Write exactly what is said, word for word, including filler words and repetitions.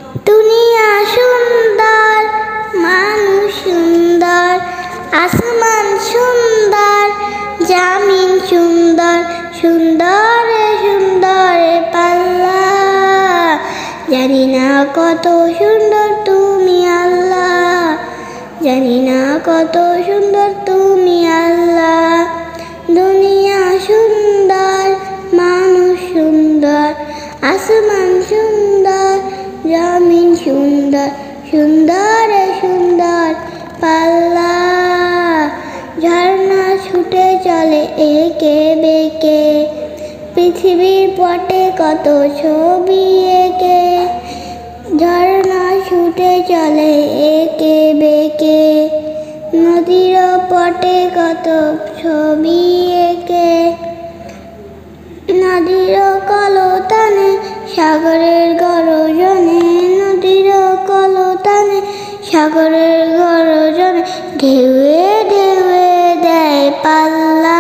দুনিয়া সুন্দর, মানুষ সুন্দর, আসমান সুন্দর, জামিন সুন্দর, সুন্দরে সুন্দরে পাল্লা। জানি না কত সুন্দর তুমি আল্লাহ, জানি না কত সুন্দর তুমি আল্লাহ। দুনিয়া সুন্দর, মানুষ সুন্দর, আসমান সুন্দর, জামিন সুন্দর, সুন্দরে সুন্দর পাল্লা। ঝর্ণা ছুটে চলে একে বেঁকে, পৃথিবীর পটে কত ছবি এঁকে। ঝর্ণা ছুটে চলে একে বেঁকে, নদীর পটে কত ছবি এঁকে। নদীর কলতানে সাগরের গর্জনে, নদীর কলতানে সাগরের গর্জনে, ঢেউয়ে ঢেউয়ে দেয় পাল্লা।